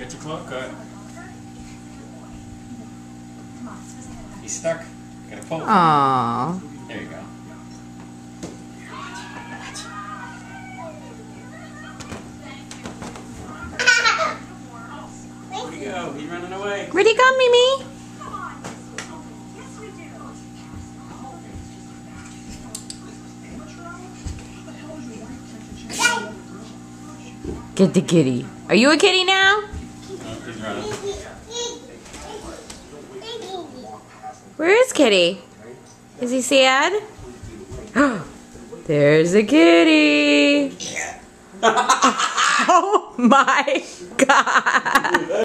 Get your claw cut. He's stuck. Gotta pull. Aww. There you go. Where'd he go? He's running away. Where'd he go, Mimi? Get the kitty. Are you a kitty now? Oh, he's running. Where is Kitty? Is he sad? There's a kitty. Oh my God.